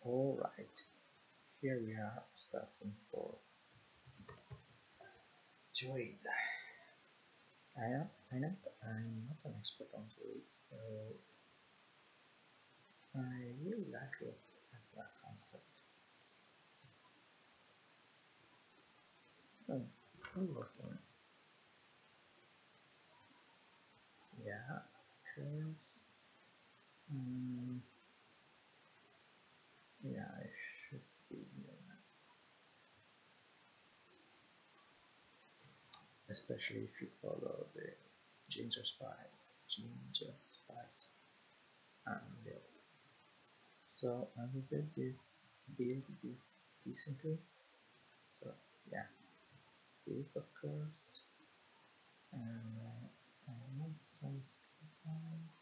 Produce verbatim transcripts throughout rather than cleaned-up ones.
Alright, here we are starting for Druid. I am I know I'm not an expert on Druid, so I really like it as a concept. Oh, cool looking. Yeah, of course. Mm, yeah, I should be uh, especially if you follow the Ginger Spice, Ginger Spice um, build. So I will build this, build this decently. So yeah, this of course, and uh, I want some skill points,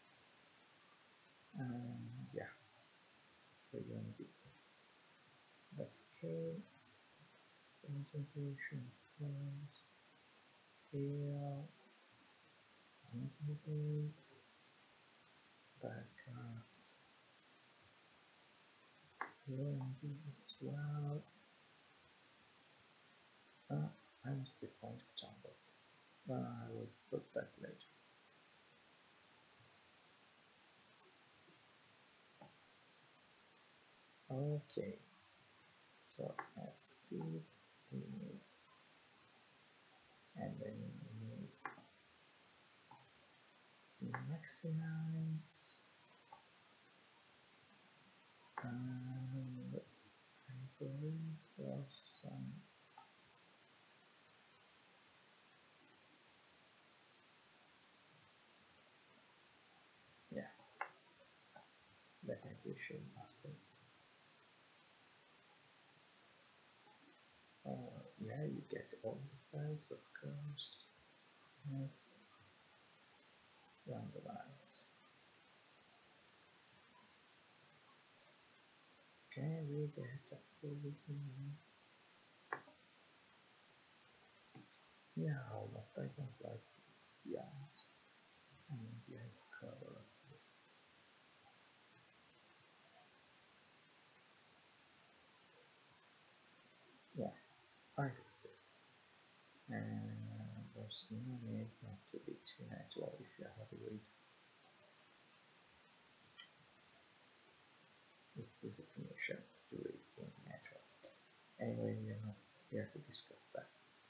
and yeah, we're going to be let's scale, concentration, force, scale, intimidate, backcraft, learn as well. Uh, I must the point of jungle. Uh, I will put that later. Okay, so as speed, we need, and then we need maximize, and I believe there's some, yeah, definitely should master. Uh, yeah, you get all the spells, of course. Next, randomize. Can we get a full thing? Yeah, almost. I don't like Beyond. I mean, Beyond's cover of this. Yeah, I like this. And there's no need not to be too natural if you're heavyweight. This is the definition of do it being natural. Anyway, we are not here to discuss that.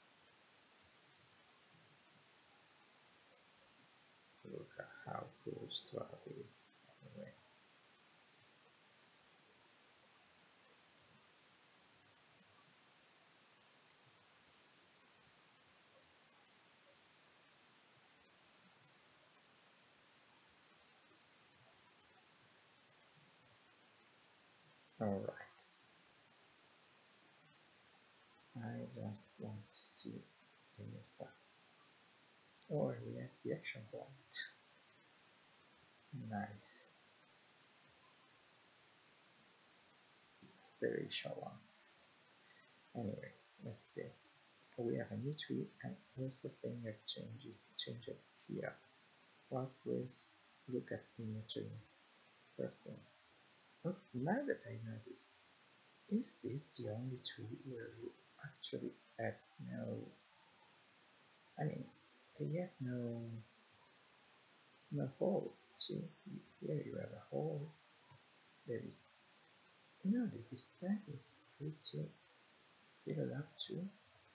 Look at how cool Strahd is. Anyway. Alright. I just want to see the new stuff. Oh, we have the action point. Nice. It's the racial one. Anyway, let's see. We have a new tree and also thing that changes change it here. What was look at the new tree? First thing. Oh, now that I notice, is this the only tree where you actually have no I mean they have no no hole. See here you have a hole. There is no the stack is pretty filled up too.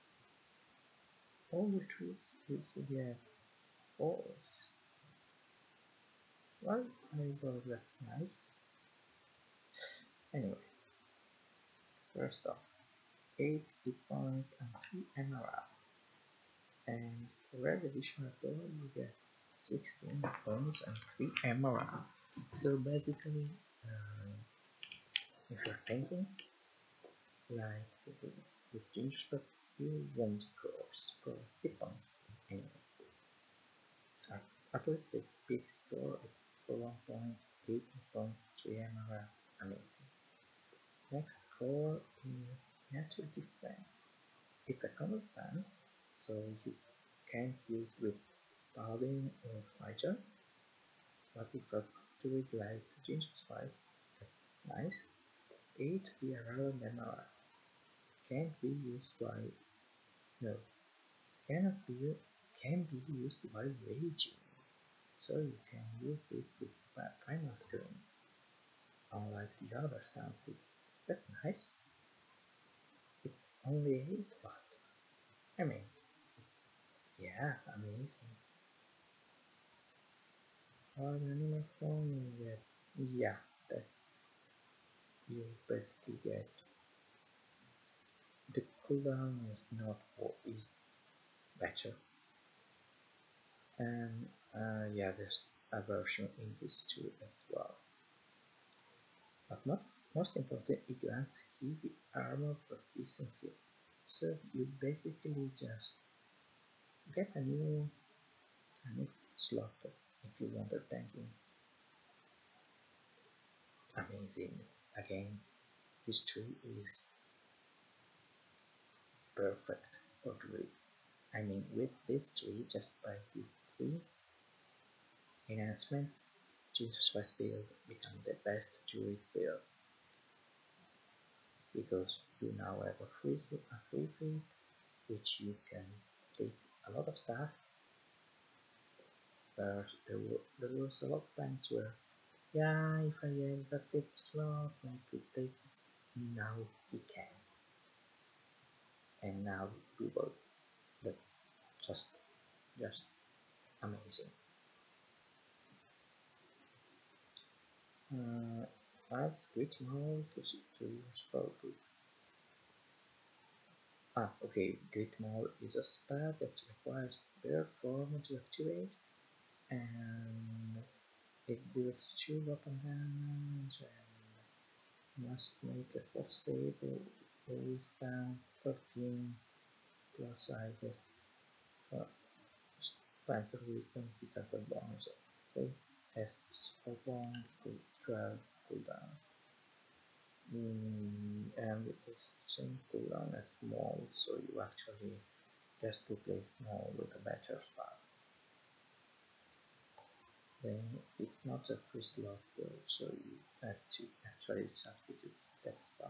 All the trees usually have holes. Well, I thought that's nice. Anyway, first off, eight hit points and three emerald. And for every additional door you get sixteen points and three emerald. So basically, uh, if you're thinking, like with ginger stuff, you won't course for hit points anyway. At, at least the basic door is one point eight point three emerald. Amazing. Next core is natural defense. It's a common stance, so you can't use with paladin or fighter, but if I do it like ginger spice, that's nice. eight P R L and M R R can't be used by no cannot be can be used while raging. So you can use this with primal screen, unlike the other stances. That's nice. It's only eight, but I mean, yeah, amazing. Or animal form you get, yeah, that you basically get the cooldown is not what is better, and uh, yeah, there's a version in this too as well. But most, most important, it grants heavy armor proficiency, so you basically just get a new, a new slot if you want a tanking. Amazing. Again, this tree is perfect for druids. I mean, with this tree, just by these three enhancements, Jesus Christ build become the best druid build because you now have a free a free feed, which you can take a lot of stuff. There, there, were, there was a lot of times where, yeah, if I had the fifth slot, I could take this. Now you can, and now we will. That just, just amazing. Uh, add Grit Maul to, to your spell book. Ah, okay, Grit Maul is a spell that requires Bear Form to activate, and it deals two weapon damage and must make a force save or wisdom thirteen plus, I guess, uh, strength or wisdom without a bonus. So it has spell bond to twelve cooldown. Mm, and with the same cooldown as small, so you actually just replace small with a better spell. Then it's not a free slot though, so you have to actually substitute that spell.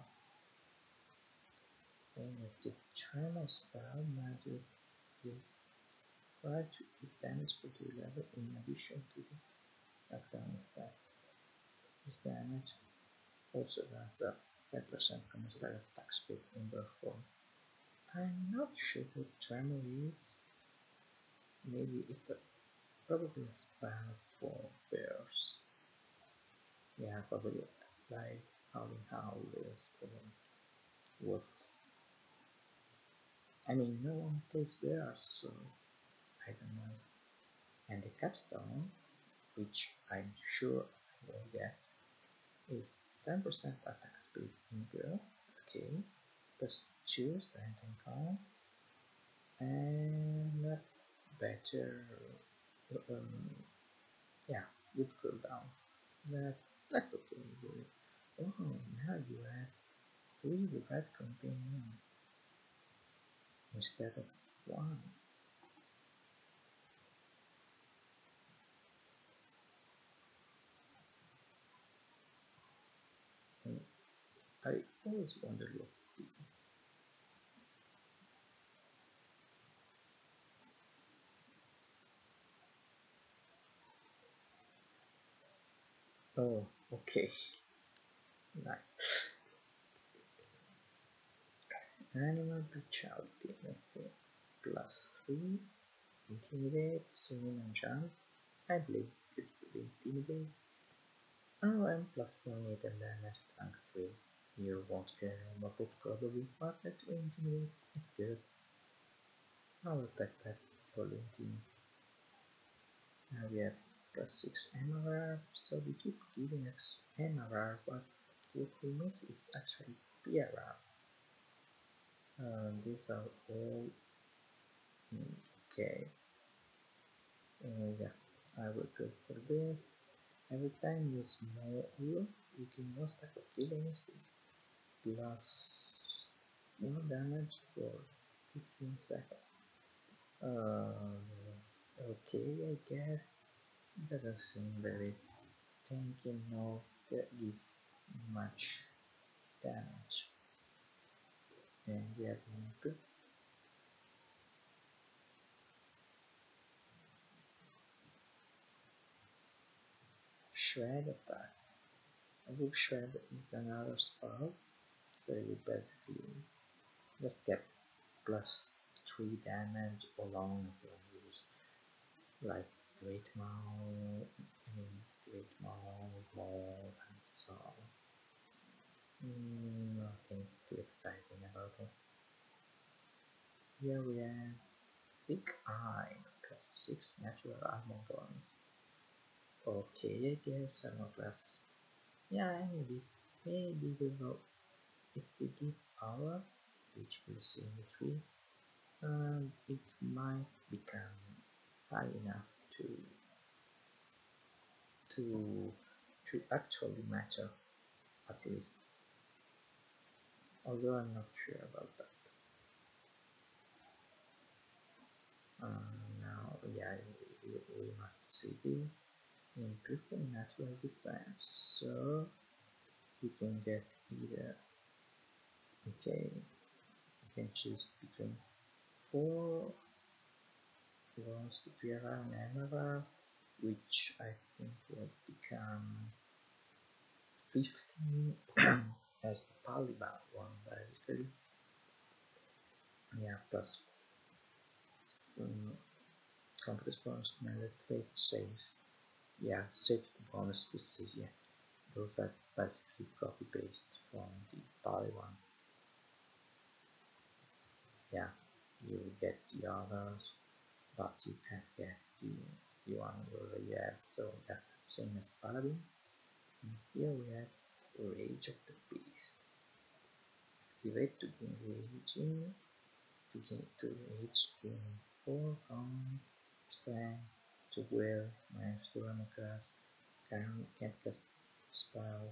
Then with the tremor spell, magic is five to eight damage per two level in addition to the knockdown effect. This damage also has a five percent commensurate attack speed in their form. I'm not sure what tremor is. Maybe it's a, probably a spell for bears. Yeah, probably like Howling Howl is for wolves. I mean, no one plays bears, so I don't know. And the capstone, which I'm sure I will get, is ten percent attack speed in bear, okay, plus two strength and con, and better, um, yeah, good cooldowns. That, that's okay, really. Oh, now you have three red companion instead of one. And I always wondered what this is. Oh, okay, nice. Animal brutality, let's see. Plus three, intimidate, swim and jump. I believe it's good for the intimidate. Oh, and plus twenty-eight and damage, tank three. You won't care about it probably, but that to intimidate, it's good. I'll attack that for the intimidate. Now we have plus six M R R, so we keep giving us M R R, but what we miss is actually P R R. Uh, these are all okay. Uh, yeah, I will go for this. Every time you small heal, you gain one stack of healing instinct plus one damage for fifteen seconds. Uh, okay, I guess. Doesn't seem very tanky, no, that gives much damage. And we are going to shred attack. With shred is another spell, so you basically just get plus three damage along as you use like Great Maul, I mean Great Maul, Maul, and so on. Mm, nothing too exciting about it. Here we have Big Eye, plus six natural armor bonus. Okay, I guess armor class. Yeah, maybe, maybe we will, if we give power, which we'll see in the tree, uh, it might become high enough to to to actually matter at least, although I'm not sure about that. Uh, now, yeah, we, we must see this. Improve natural defense, so you can get either, okay, you can choose between four wounds to Pira and Emerald, which I think will become fifteen as the Paliban one, basically. Yeah, plus um, confidence bonus to melee trait saves. Yeah, safety bonus to saves, yeah. Those are basically copy paste from the Pali one. Yeah, you get the others, but you can't get the, the one you already have, so yeah, same as Paladin. And here we have Rage of the Beast. Activate to gain raging, to gain to rage, gain four calm, strength, to will, minus two armor class, can can't cast spell.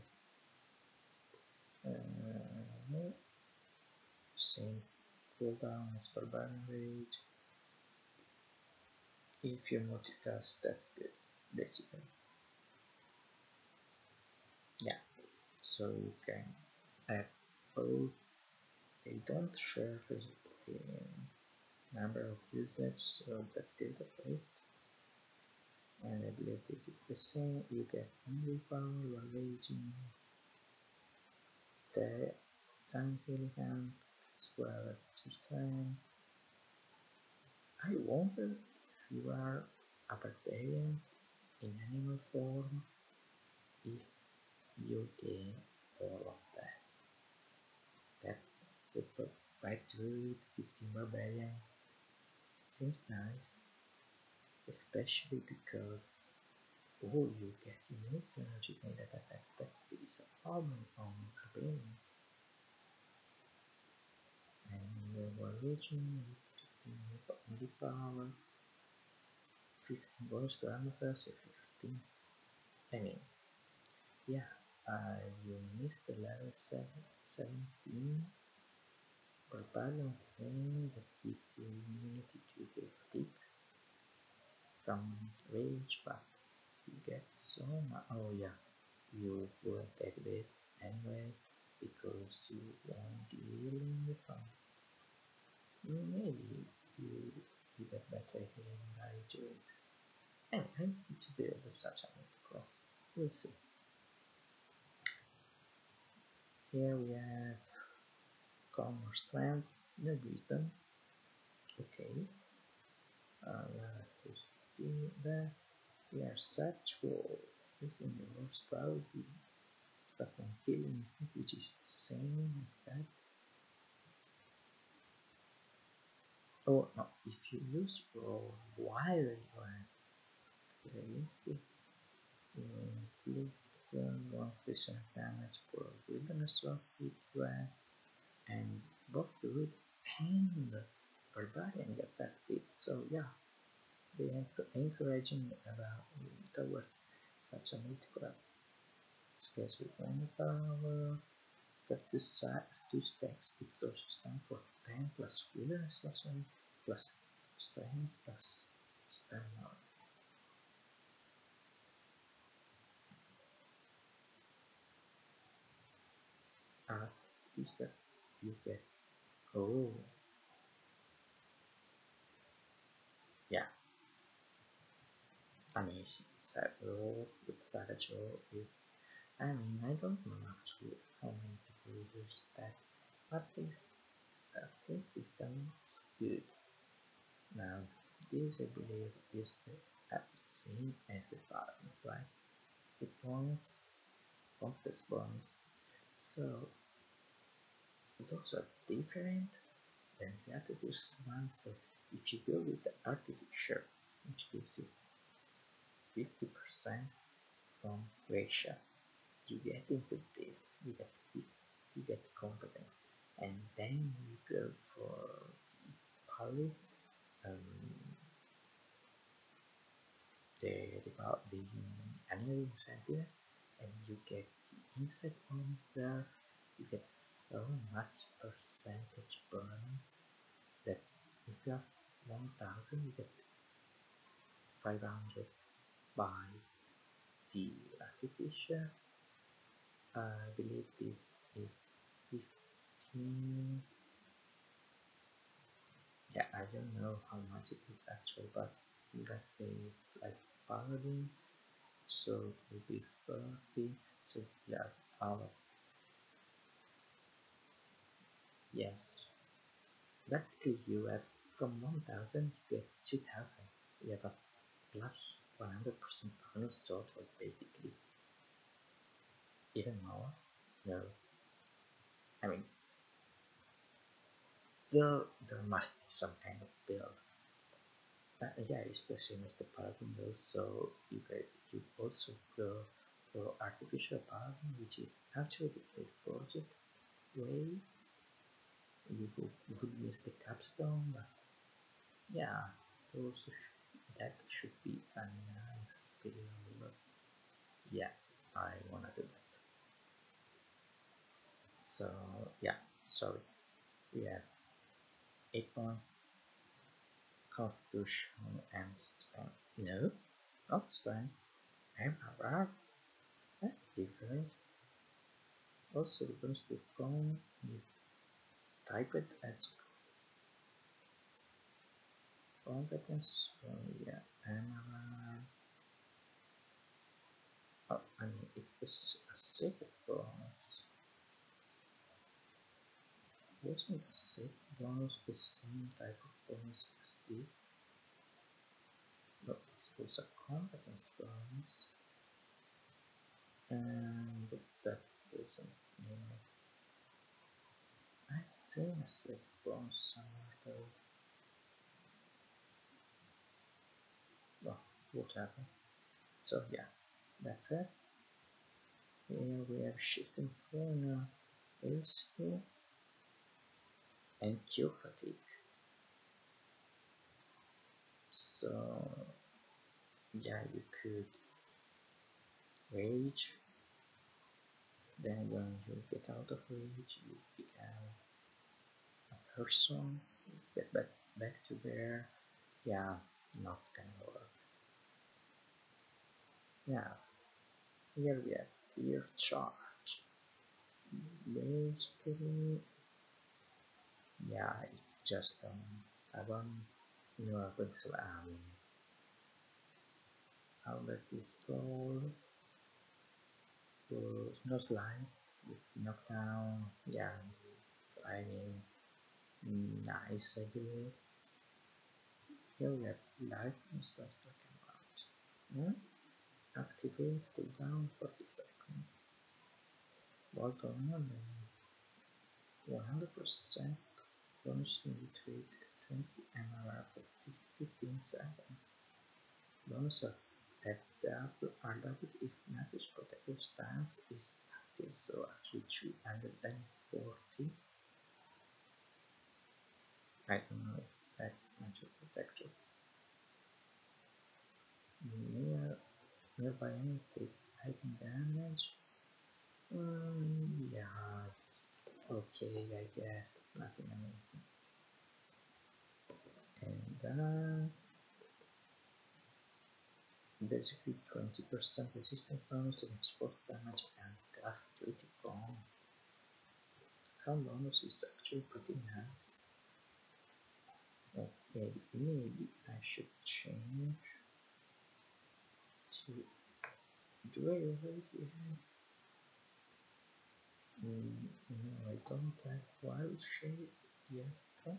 Uh, same cooldown as Barbarian Rage. If you multicast, that's good, basically. Yeah, so you can have both. They don't share the number of usage, so that's good at least. And I believe this is the same. You get hungry power while raging, the time healing hand, as well as two strength. I wonder if you are a barbarian in animal form, if you gain all of that. That's a five druid, fifteen barbarian. Seems nice, especially because all you get unique energy made that affects that series of armor on barbarian. And uh, we're reaching fifteen body power, fifteen bonus to armor class, so fifteen. I mean, yeah, uh, you missed the level seven, seventeen barbarian thing that gives you immunity to the fatigue from rage, but you get so much. Oh, yeah, you will take this anyway because you won't be healing from. Maybe you, you get better healing by doing it. Anyway, I need to build such a multi-class. We'll see. Here we have calm or strength, no wisdom. Okay. Uh, let us do that. We are such wall. Using your spell, we start on healing instinct, which is the same as that. Oh no, if you use roll while you are against it, you inflict one percent damage for wilderness of it you have, and both the druid and the barbarian get that hit. So yeah, they are encouraging about towards such a multi-class. Space with one power, got two, two stacks exhaustion for ten plus wilderness sorcery plus strength plus stamina. Uh, is that you get, oh, yeah, amazing. Cyber with Savage Row is, I mean, I don't know actually how many people use that, but this, uh, this system is good. Now, this I believe is the uh, same as the buttons, right? The points, contest bonus. So those are different than the artificial ones. So if you go with the artificial, which gives you fifty percent from ratio, you get into this, you get you get competence, and then you go for the poly, um, the about the annual incentive, and you get the insect bonus there. You get so much percentage bonus that if you have one thousand, you get five hundred by the artificial. Uh, I believe this is fifteen. Yeah, I don't know how much it is actually, but let's say it's like paladin, so it will be thirty. So yeah, uh, yes, basically you have from one thousand you get two thousand. You have a plus one hundred percent bonus total basically. Even more? No. I mean, there, there must be some kind of build. Uh, yeah, it's the same as the Paragon though, so you could, you also go for artificial Paragon, which is actually a forged way. You would, you would use the capstone, but yeah, those sh that should be a nice build. Yeah, I wanna do that. So yeah, sorry, we have eight points, constitution and strength. No, not strength. M R R. That's different. Also, the bonus to phone is typed as competence. So yeah, M R R. Oh, I mean, it was a secret bonus. Wasn't a secret bonus the same type of bonus as this? No, this was a competence bonus. And that wasn't, you know, I've seen a secret bonus somewhere though. Well, whatever. So yeah, that's it. Here we have shifting fauna, L C and Q fatigue. So yeah, you could rage, then when you get out of rage, you become a person, you get back, back to there. Yeah, not gonna work. Yeah, here we have fear charge. Basically, yeah, it's just um, about you know, um, how that is called. So snow slide with knockdown, yeah, I mean, nice, I believe. Here we have lightning starts talking about. Hmm? Activate cooldown forty seconds. Volt on one hundred percent bonus retreat twenty M R R for fifteen seconds. Bonus of F W R W if Natus Protector stance is active, so actually two hundred forty. I don't know if that's Nature Protector. Near, nearby enemies take heightened damage. Mm, yeah, okay, I guess. Nothing amazing. And uh, basically twenty percent resistance bonus against force damage and plus critical. Second bonus is actually pretty nice. Okay, maybe I should change to do I already have? Mm, no, I don't have wild shape yet. Huh?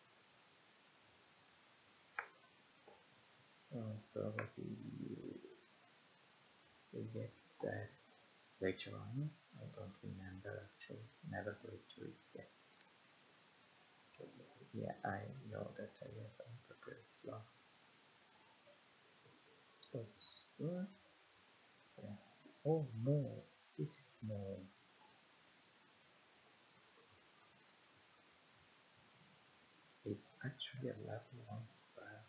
Oh, probably you will get that later on. I don't remember actually. Never played through it yet. Yeah, I know that I have unprepared slots. What's that? Yes. Oh no, this is more. It's actually a level one spell.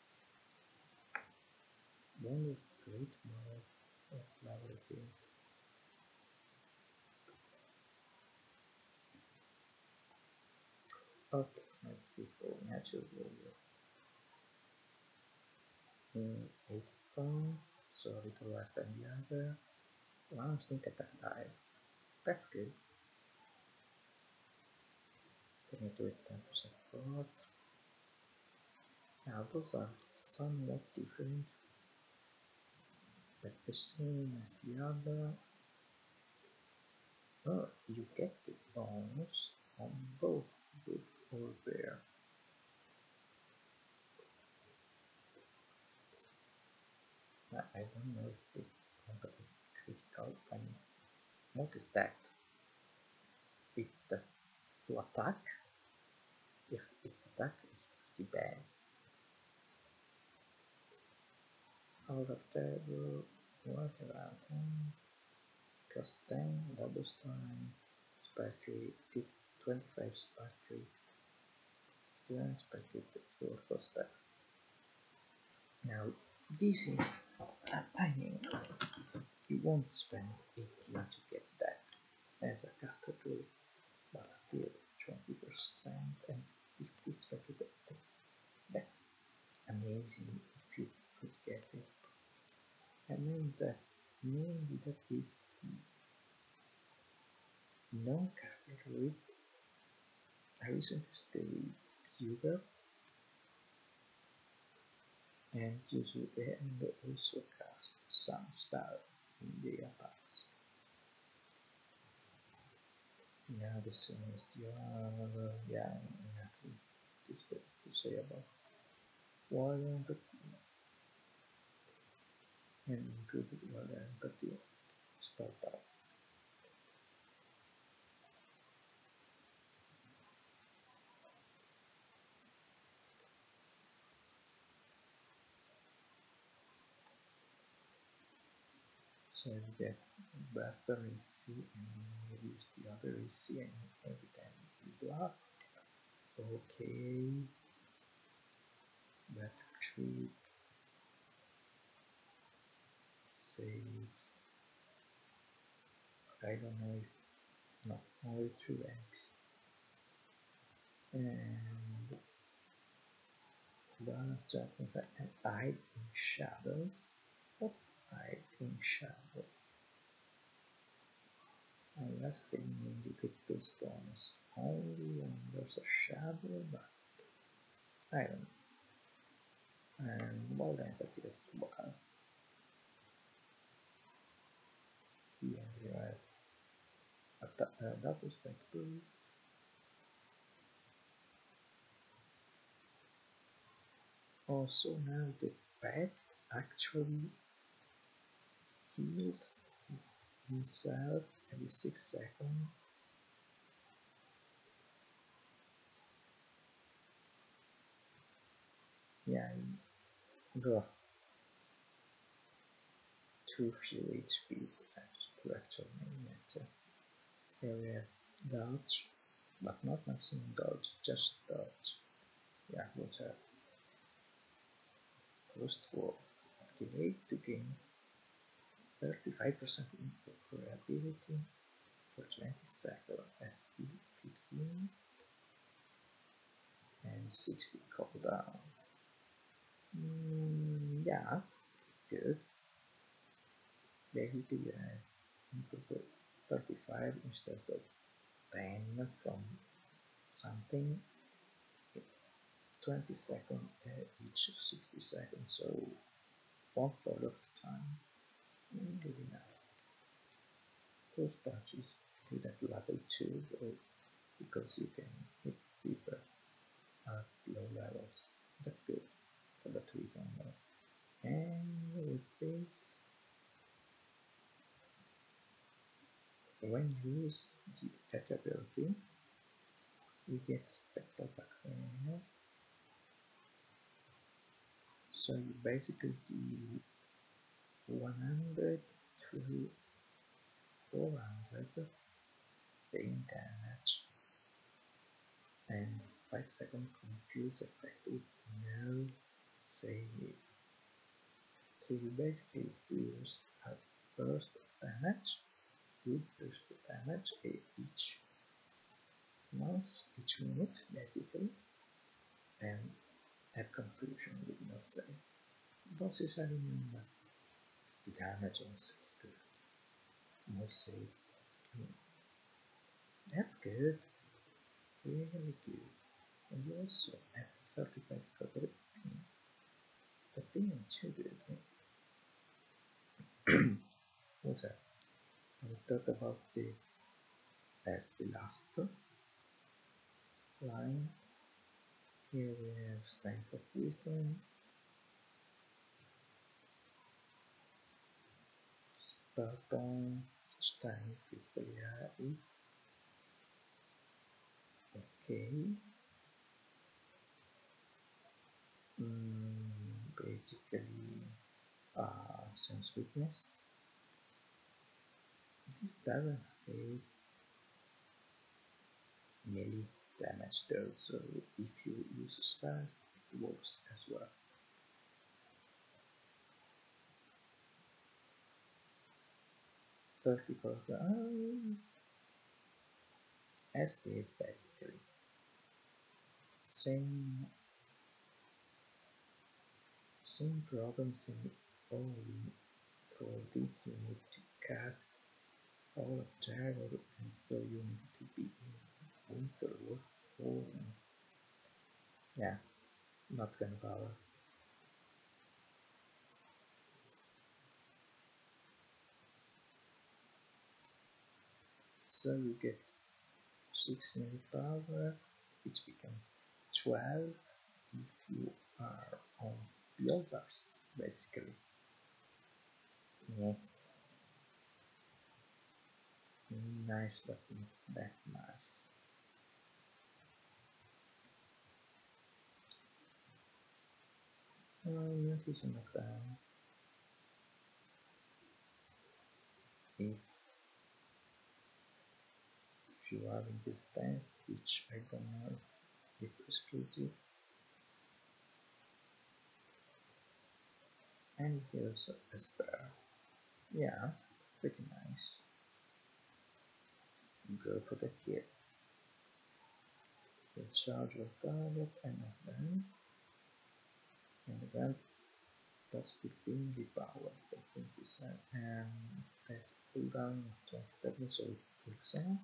Wonder great more what level it is. Okay, let's see for natural warrior. Mm, eight points, so a little less than the other. One sneak attack die. That's good. Can you do it ten percent fraud? Now those are somewhat different, but the same as the other. Oh, you get the bonus on both good or bear. Now, I don't know if this combat is critical. I mean, notice that it does to attack. If its attack is pretty bad. Out of table, what around ten, plus ten, double stun, spark rate, twenty-five spark rate, ten spark rate, four plus that. Now, this is, I mean, you won't spend eighteen to get that as a caster tool, but still twenty percent and fifty spark rate, that's, that's amazing if you could get it. I mean that maybe that is non-caster druids. I recently stayed Yuga and use and also cast some spell in the attacks. Yeah, the same as the other. Yeah, nothing to say about wild empathy and included wild empathy spell type. So you get better A C and reduce the other A C and every time you block. Okay, that tree saves. I don't know if no, only two ranks. And balance judgment and hide in shadows. What's hide in shadows? Unless they mean you get those bonus only when there's a shadow, but I don't know. And well then that is wild. Here we have a, a double stack boost. Also now the pet actually heals himself every six seconds. Yeah, bro, too few H Ps to actually matter. Here we have dodge, but not maximum dodge, just dodge. Yeah, whatever. Ghost Wolf. Activate to gain thirty-five percent incorporeability for twenty seconds, S P fifteen and sixty cooldown. Mm, yeah, it's good. Basically, I incorporate thirty-five instead of ten from something, twenty seconds uh, each sixty seconds, so one third of the time. Mm, good enough. First touches good at level two though, because you can hit people at low levels. That's good. Level two is on there. And with this, when you use the that ability, you get spectral background. So you basically do one hundred to four hundred pain damage and five second confuse effect with no save. So you basically use a burst of damage, good burst of damage each once each minute basically, and have confusion with no saves. Bosses are remember the damage also is good. No save. I mean, that's good. Really good. And you also have thirty-five coverage. That's even too good. What's that? I will talk about this as the last line. Here we have strength of wisdom, spell point, each time critically high. Okay. Mm, basically, uh, sense weakness. This doesn't state melee damage though, so if you use spells, it works as well. thirty for the um, as this basically. Same same problems in all. For this you need to cast all of terror, and so you need to be in winter form. Yeah, not gonna bother. So you get six melee power, which becomes twelve if you are on builders, basically. Yeah. Nice, but not that nice. Uh, Unity knockdown. If if you are in this dance, which I don't know if it's exclusive, and here's a spare. Yeah, pretty nice. Go for the kill. You charge your target and then and then plus fifteen the power fifteen percent and has cooldown of twenty-seven, so it cools down.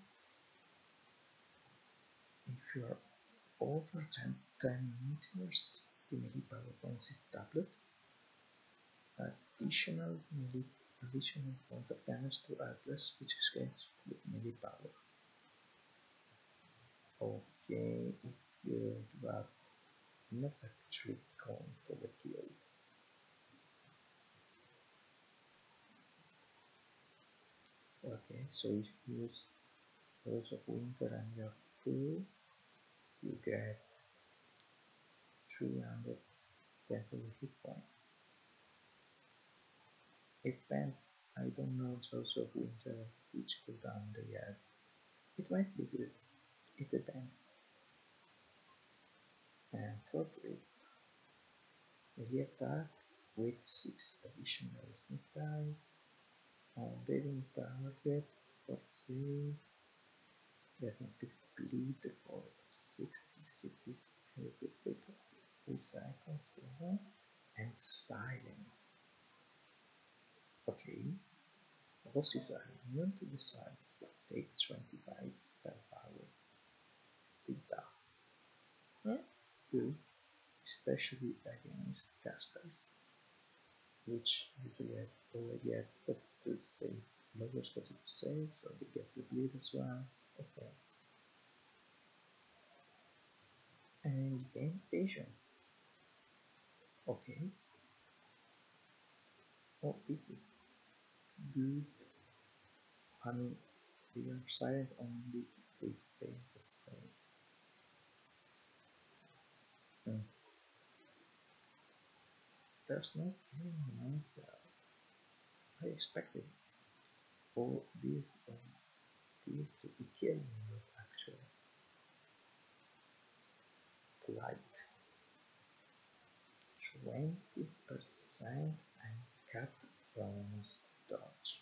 If you are over ten, ten meters, the melee power bonus is doubled. Additional melee additional point of damage to Atlas, which scales with melee power. Okay, it's good, but not actually going for the kill. Okay, so if you use Rose of Winter and you're full, you get three hundred temporary hit points. It depends. I don't know Rose of Winter which cooldown they have. It might be good. It depends. And thirdly, melee attack with six additional sneak dice on living target for save, getting fixed bleed for sixty-six every three seconds, and silence. Okay, bosses are immune to the silence that take twenty-five spell especially against castles, which usually have already have forty-two save, lowers forty-two saves, so they get the bleed as well. Okay. And gain vision. Okay. Oh, this is good. I mean, they are silent only if they fail the save. Hmm. There's no killing amount there. I expected all these or these to be killing with actual light. twenty percent and cap bonus dodge.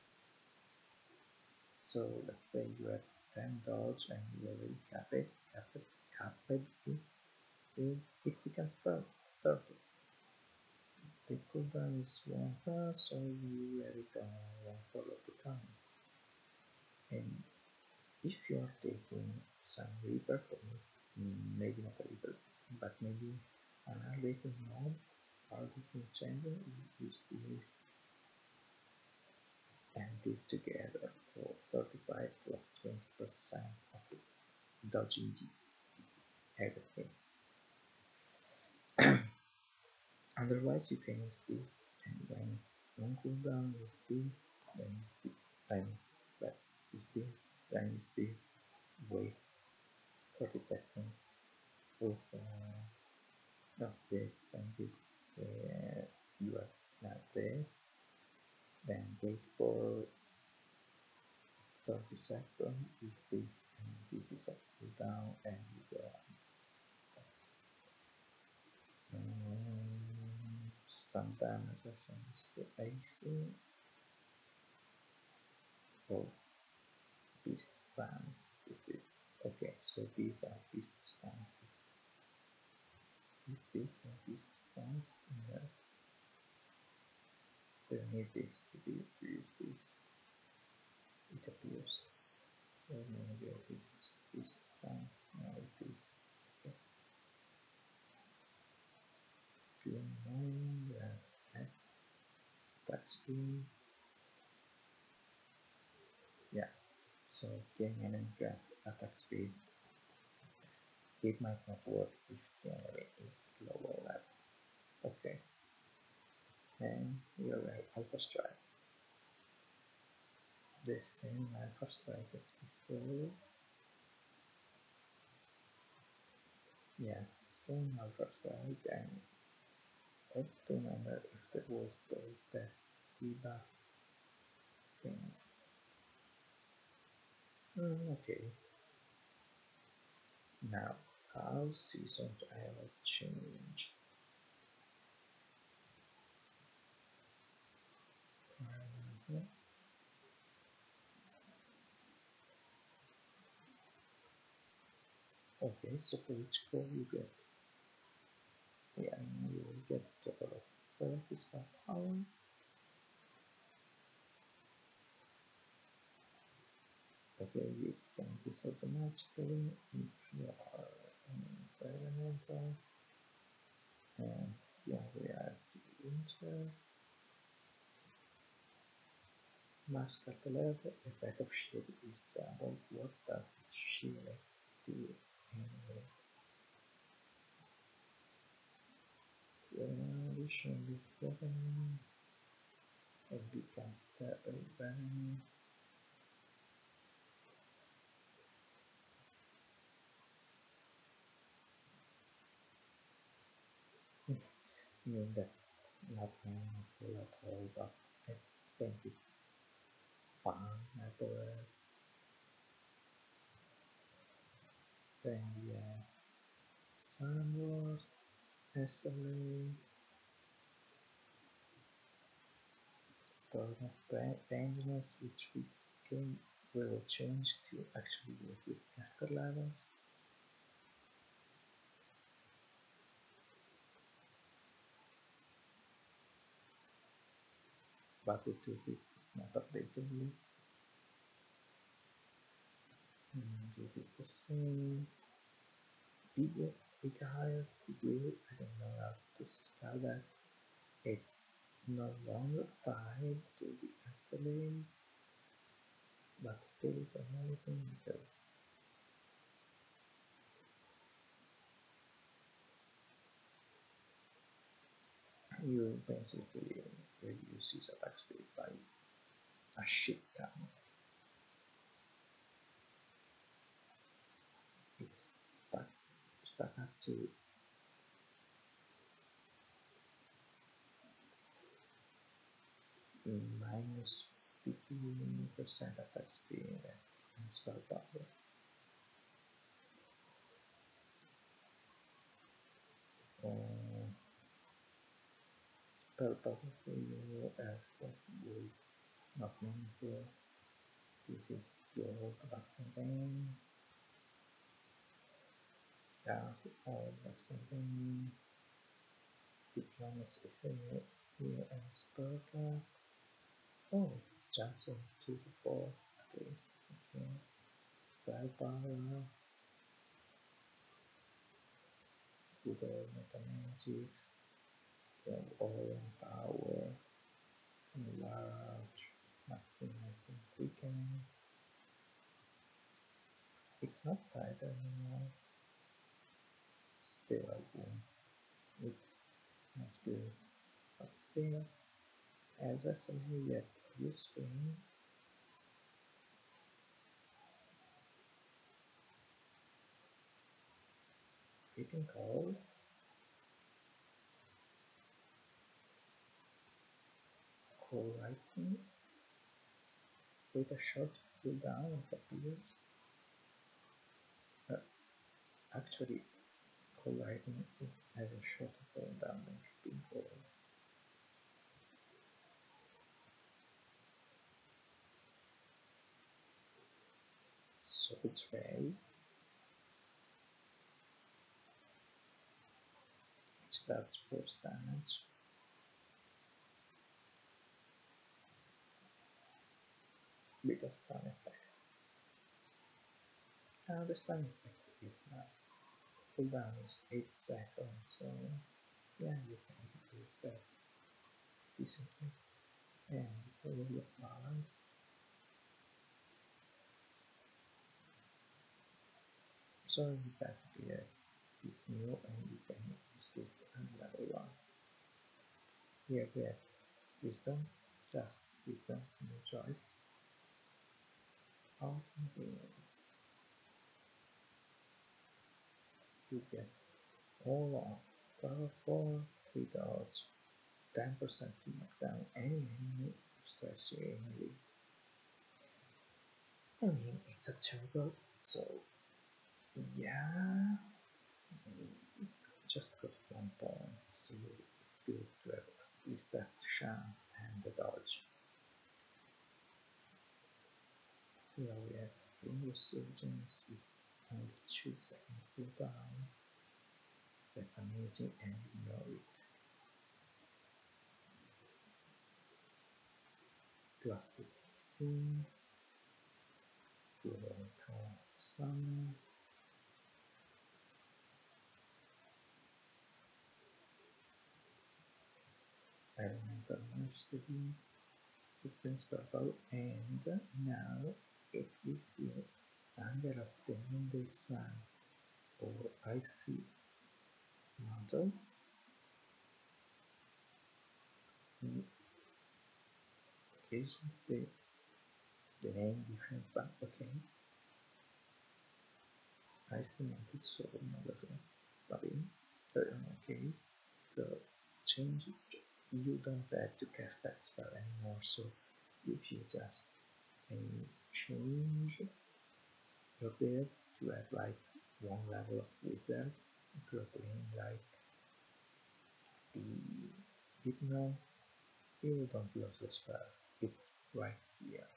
So let's say you have ten dodge and you already cap it, cap it, cap it, it, it, it becomes thirty. The cooldown is one pass, so you have it on one third of the time. And if you are taking some reaper, maybe not a reaper, but maybe an Arlequin mob, Arlequin chamber, you use this and this together for thirty-five plus twenty percent of it, dodging everything. Otherwise, you can use this, and when it's on cooldown, use this, then use this, then but use this, then use this, wait forty seconds with uh, no this, then this, uh, you have now this, then wait for thirty seconds, use this, and this is a cooldown, and you go on. Um, some damage or some spacing. Oh, beast stance. This is okay. So these are beast stances. Is this a beast stance? Yeah. So you need this to be to use this. It appears. So maybe I use beast stance. Now it is. Okay. Pure nine. That's attack speed. Yeah. So gain enemy graph attack speed. It might not work if the enemy is lower level. Okay. And we are at Alpha Strike. The same Alpha Strike as before. Yeah, same Alpha Strike, and I have to remember if there was the that debuff thing. Mm, okay. Now, how season ever changed? Uh, Okay, so for each core you get, yeah, you will get a total of thirty spell power. Okay, you can this automatically if you are environmental, and yeah, we have the inter mask at level. Effect of shield is double. What does the shield do anyway? Addition this weapon, it becomes the weapon. I mean that's not meaningful at all, but I think it's fun nevertheless. Then we have Sun Wars, S L A, Storm of Vengeance, which we can will change to actually work with caster levels. Battle Toolkit is not updated yet. Mm, this is the same. bigger, bigger, higher degree, I don't know how to spell that. It's no longer tied to the S L As, but still it's amazing because you basically reduce his attack speed by a shit ton. It's stuck, stuck up to minus fifteen percent attack speed and spell power. Um, spell power for you as for good, not meaningful. This is your vaccine. Yeah, all vaccine. Diplomacy failure here as perfect. Oh, chance of two to four at least. Okay. Spell power. Good old metamagics. You have all power. Large. Maximizing quickening. It's not tight anymore. Still I win. It's not good. But still, as I say, yet you spin. You can call. Call writing with a short cooldown of appears. Uh, actually, colliding is as a short cooldown of being called. So betray, which does force damage. With a stun effect. Now the stun effect is nice. Cooldown is eight seconds, so yeah, you can do that decently. And for your balance, so you basically have this new and you can use it at level one. Here we have wisdom, just wisdom, no choice. All convenience. You get all on power four, three dodge, ten percent to knock down any enemy who stress you evenly. I mean, it's a terrible, so yeah, just cost one point, so it's good to have at least that chance and the dodge. Here we have Ring Resurgence with only two second cooldown. That's amazing and ignore it. Plastic Sea, Global Summer, Elemental Mastery, fifteen Purple, and now if we see Anger of the Noonday Sun or Icy Mantle, is the, the name different, but okay. Icy Mantle Soul Negative, but in okay, so change it. You don't have to cast that spell anymore, so if you just uh, change your build to have like one level of wizard, if you're playing like the Gitmo, you don't lose the spell, it's right here.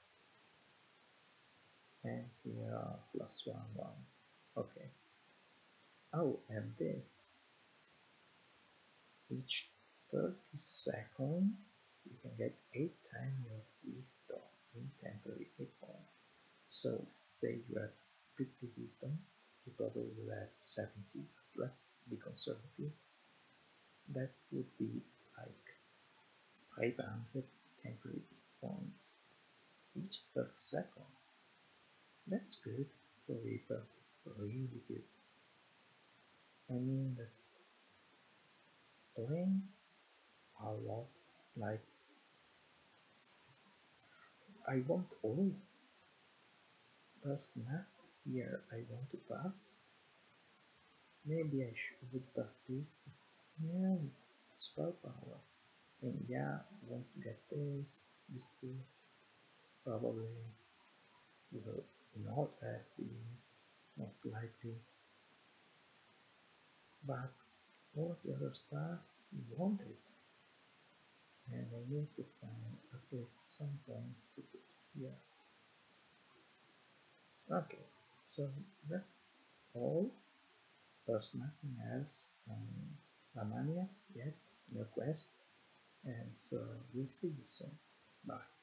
And here plus one one. Okay. Oh, and this each thirty seconds you can get eight times your wisdom in temporary hit point. So say you have fifty wisdom, you probably will have seventy. Let's be conservative. That would be like five hundred temporary points each thirty seconds. That's good for Reaper, really good. I mean that playing a lot, like I want all, there's not here I want to pass. Maybe I should pass this. Yeah, it's spell power. And yeah, I want to get this, this too. Probably will not have these, most likely. But all the other stuff, we want it. And I need to find at least some points to put here. Okay, so that's all. There's nothing else on Lamania yet, no quest, and so we'll see you soon. Bye.